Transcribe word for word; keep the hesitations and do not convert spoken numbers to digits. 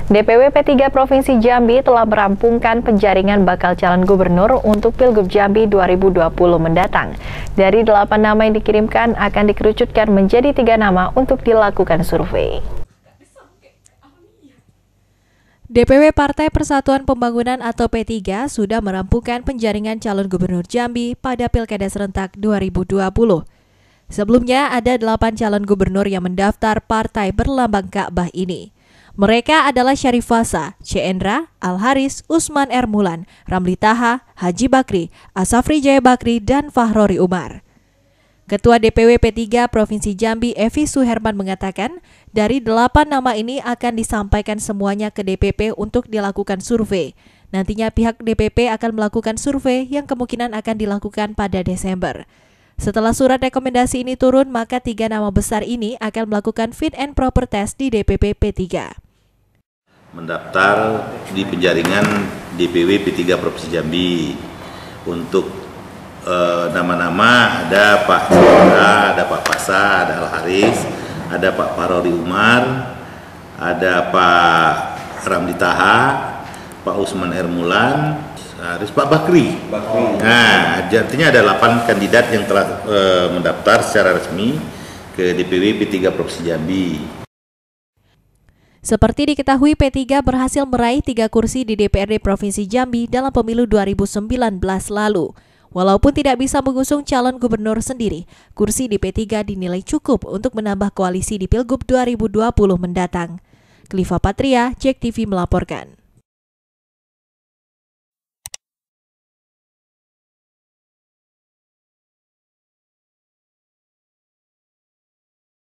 D P W P tiga Provinsi Jambi telah merampungkan penjaringan bakal calon gubernur untuk Pilgub Jambi dua ribu dua puluh mendatang. Dari delapan nama yang dikirimkan akan dikerucutkan menjadi tiga nama untuk dilakukan survei. D P W Partai Persatuan Pembangunan atau P tiga sudah merampungkan penjaringan calon gubernur Jambi pada Pilkada Serentak dua ribu dua puluh. Sebelumnya ada delapan calon gubernur yang mendaftar partai berlambang Ka'bah ini. Mereka adalah Syarif Fasa, C. Endra, Al Haris, Usman R. Mulan, Ramli Taha, Haji Bakri, Asafri Jaya Bakri, dan Fahrori Umar. Ketua D P W P tiga Provinsi Jambi Evi Suherman mengatakan, dari delapan nama ini akan disampaikan semuanya ke D P P untuk dilakukan survei. Nantinya pihak D P P akan melakukan survei yang kemungkinan akan dilakukan pada Desember. Setelah surat rekomendasi ini turun, maka tiga nama besar ini akan melakukan fit and proper test di D P P P tiga. Mendaftar di penjaringan D P W P tiga Provinsi Jambi. Untuk nama-nama e, ada Pak Cendra, ada Pak Fasa, ada Al Haris, ada Pak Fahrori Umar, ada Pak Ramli Taha, Pak Usman R. Mulan, Haris, Pak Bakri. Bakri. Nah, artinya ada delapan kandidat yang telah e, mendaftar secara resmi ke D P W P tiga Provinsi Jambi. Seperti diketahui, P tiga berhasil meraih tiga kursi di D P R D Provinsi Jambi dalam pemilu dua ribu sembilan belas lalu. Walaupun tidak bisa mengusung calon gubernur sendiri, kursi di P tiga dinilai cukup untuk menambah koalisi di Pilgub dua ribu dua puluh mendatang. Kliva Patria, Jek T V melaporkan.